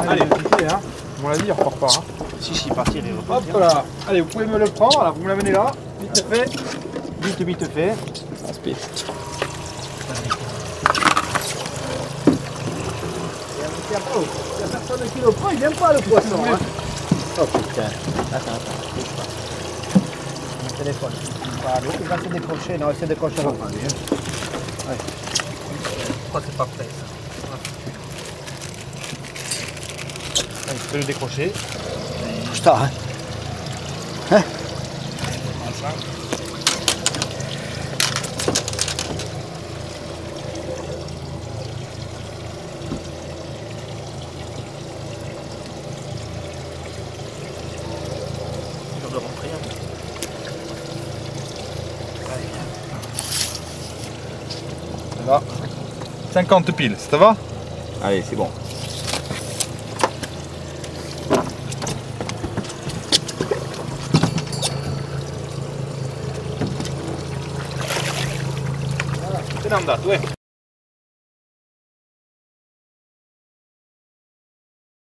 Allez, hein. À mon avis, il repart pas. Hein. Si, partir, il repart. Hop là. Allez, vous pouvez me le prendre. Alors, vous me l'amenez là. Vite fait. Vite fait. Aspect. Il n'y a personne qui le prend, il n'aime pas le poisson. Hein. Oh putain. Attends. Mon téléphone. Il va se décrocher. Non, il se décrochera pas. Ouais. Je crois que c'est pas prêt. Tu peux le décrocher. Putain, hein. Hein? Je dois rentrer. Là. 50 piles, ça va? Allez, c'est bon. C'est l'andate, ouais.